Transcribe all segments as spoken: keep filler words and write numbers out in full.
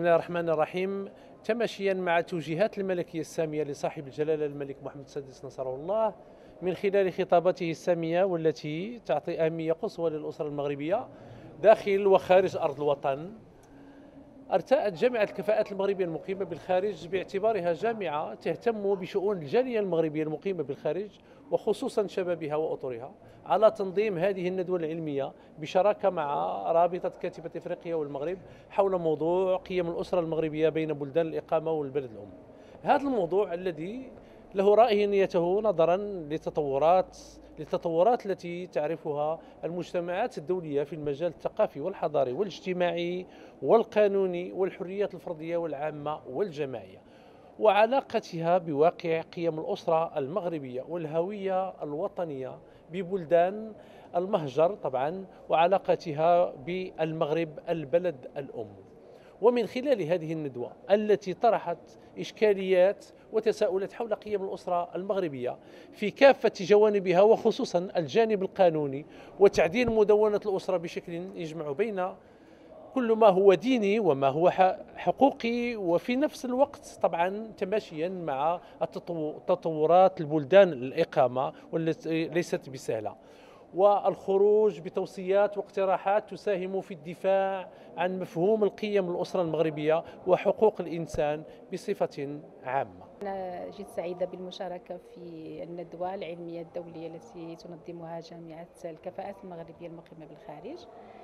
الله الرحمن الرحيم. تماشيا مع توجيهات الملكية السامية لصاحب الجلالة الملك محمد السادس نصره الله من خلال خطابته السامية والتي تعطي أهمية قصوى للأسرة المغربية داخل وخارج أرض الوطن، ارتأت جامعة الكفاءات المغربية المقيمة بالخارج باعتبارها جامعة تهتم بشؤون الجالية المغربية المقيمة بالخارج وخصوصا شبابها وأطرها على تنظيم هذه الندوة العلمية بشراكة مع رابطة كاتبة إفريقيا والمغرب حول موضوع قيم الأسرة المغربية بين بلدان الإقامة والبلد الأم. هذا الموضوع الذي له رأينيته نظرا لتطورات للتطورات التي تعرفها المجتمعات الدولية في المجال الثقافي والحضاري والاجتماعي والقانوني والحريات الفردية والعامة والجماعية، وعلاقتها بواقع قيم الأسرة المغربية والهوية الوطنية ببلدان المهجر طبعا، وعلاقتها بالمغرب البلد الأم. ومن خلال هذه الندوة التي طرحت إشكاليات وتساؤلات حول قيم الأسرة المغربية في كافة جوانبها وخصوصا الجانب القانوني وتعديل مدونة الأسرة بشكل يجمع بين كل ما هو ديني وما هو حقوقي، وفي نفس الوقت طبعا تماشيا مع التطورات البلدان الإقامة والتي ليست بسهلة، والخروج بتوصيات واقتراحات تساهم في الدفاع عن مفهوم القيم الأسرة المغربية وحقوق الإنسان بصفة عامة. أنا جد سعيدة بالمشاركة في الندوة العلمية الدولية التي تنظمها جامعة الكفاءات المغربية المقيمة بالخارج.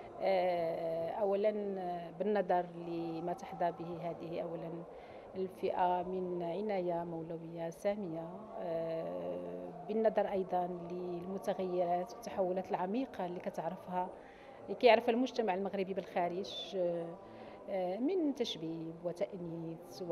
أولا بالنظر لما تحظى به هذه أولا الفئة من عناية مولوية سامية، بالنظر أيضا للمتغيرات والتحولات العميقة اللي كتعرفها اللي كيعرف المجتمع المغربي بالخارج من تشبيب وتأنيث،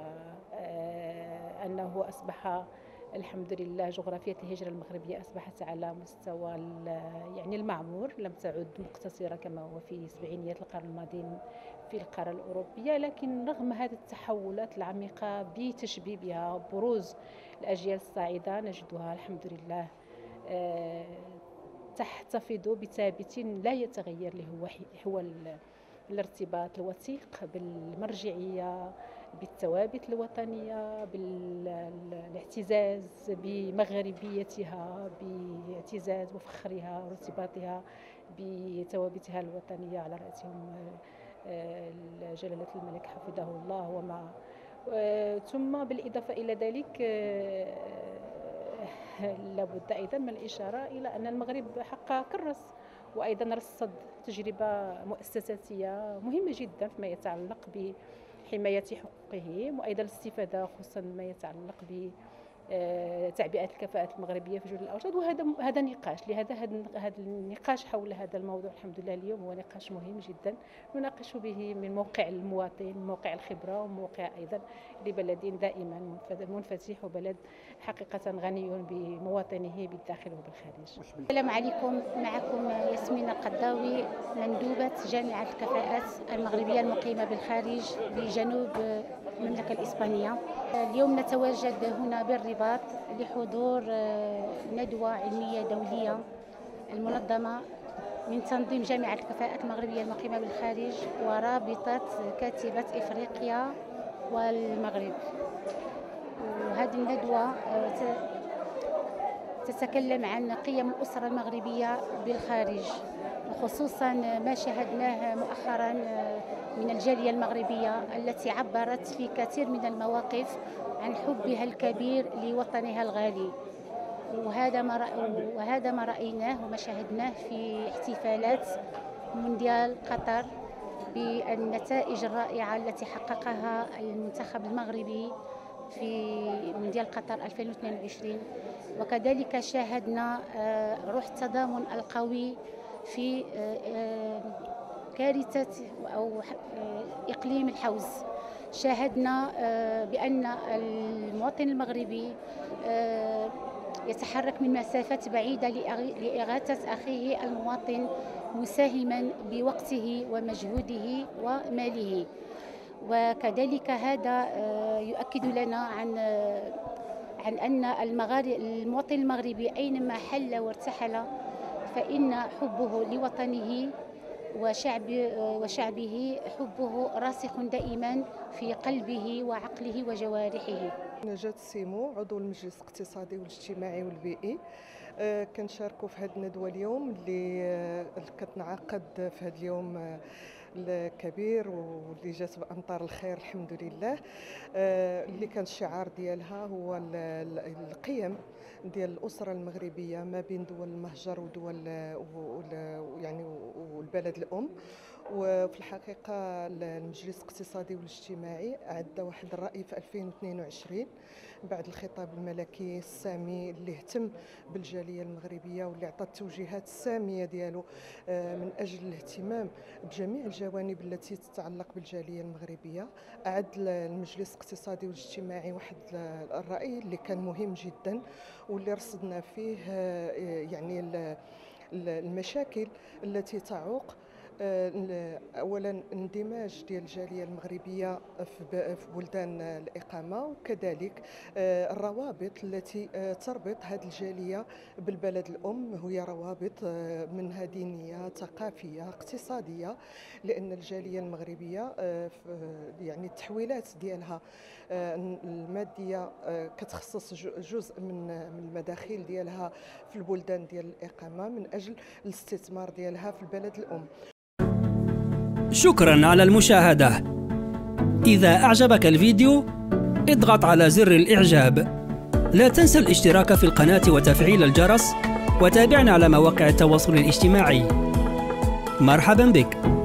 وأنه أصبح الحمد لله جغرافية الهجرة المغربية أصبحت على مستوى يعني المعمور، لم تعد مقتصرة كما هو في سبعينيات القرن الماضي في القارة الأوروبية. لكن رغم هذه التحولات العميقة بتشبيبها وبروز الأجيال الصاعدة نجدها الحمد لله تحتفظ بثابت لا يتغير، اللي هو هو الارتباط الوثيق بالمرجعية، بالثوابت الوطنية، بالاعتزاز بمغربيتها، باعتزاز وفخرها وارتباطها بثوابتها الوطنية، على رأسهم جلالة الملك حفظه الله وما ثم بالإضافة إلى ذلك لابد أيضا من الإشارة إلى أن المغرب حقق كرس وأيضا رصد تجربة مؤسساتية مهمة جدا فيما يتعلق بحماية حقوقهم، وأيضا الاستفادة خصوصا ما يتعلق ب تعبئة الكفاءات المغربية في جل الأوجاد. وهذا هذا نقاش، لهذا هذا النقاش حول هذا الموضوع الحمد لله اليوم هو نقاش مهم جدا نناقش به من موقع المواطن، من موقع الخبرة، وموقع أيضا لبلد دائما منفتح وبلد حقيقة غني بمواطنه بالداخل وبالخارج. السلام عليكم، معكم ياسمين القداوي مندوبة جامعة الكفاءات المغربية المقيمة بالخارج بجنوب المملكة الإسبانية. اليوم نتواجد هنا بالرباط لحضور ندوة علمية دولية المنظمة من تنظيم جامعة الكفاءات المغربية المقيمة بالخارج ورابطة كاتبة إفريقيا والمغرب. وهذه الندوة تتكلم عن قيم الأسرة المغربية بالخارج، وخصوصا ما شاهدناه مؤخرا من الجالية المغربية التي عبرت في كثير من المواقف عن حبها الكبير لوطنها الغالي. وهذا ما وهذا ما رأيناه وما شاهدناه في احتفالات مونديال قطر بالنتائج الرائعة التي حققها المنتخب المغربي في مونديال قطر ألفين واثنين وعشرين. وكذلك شاهدنا روح التضامن القوي في كارثة أو إقليم الحوز. شاهدنا بأن المواطن المغربي يتحرك من مسافات بعيدة لإغاثة أخيه المواطن، مساهما بوقته ومجهوده وماله. وكذلك هذا يؤكد لنا عن عن أن المواطن المغربي أينما حل وارتحل فإن حبه لوطنه وشعب وشعبه حبه راسخ دائما في قلبه وعقله وجوارحه. نجاة سيمو، عضو المجلس الاقتصادي والاجتماعي والبيئي. أه كنشاركوا في هذه الندوه اليوم اللي أه كتنعقد في هذا اليوم الكبير واللي جات بامطار الخير الحمد لله. أه اللي كان الشعار ديالها هو القيم ديال الاسره المغربيه ما بين دول المهجر ودول يعني والبلد الام. وفي الحقيقه المجلس الاقتصادي والاجتماعي اعد واحد الراي في ألفين واثنين وعشرين بعد الخطاب الملكي السامي اللي اهتم بالجاليه المغربيه واللي عطى التوجيهات الساميه ديالو من اجل الاهتمام بجميع الجوانب التي تتعلق بالجاليه المغربيه. اعد المجلس الاقتصادي والاجتماعي واحد الراي اللي كان مهم جدا واللي رصدنا فيه يعني المشاكل التي تعوق اولا اندماج ديال الجاليه المغربيه في بلدان الاقامه، وكذلك الروابط التي تربط هذه الجاليه بالبلد الام، وهي روابط منها دينيه ثقافيه اقتصاديه، لان الجاليه المغربيه يعني التحويلات ديالها الماديه كتخصص جزء من المداخيل ديالها في البلدان ديال الاقامه من اجل الاستثمار ديالها في البلد الام. شكرا على المشاهدة. إذا أعجبك الفيديو اضغط على زر الإعجاب. لا تنسى الاشتراك في القناة وتفعيل الجرس، وتابعنا على مواقع التواصل الاجتماعي. مرحبا بك.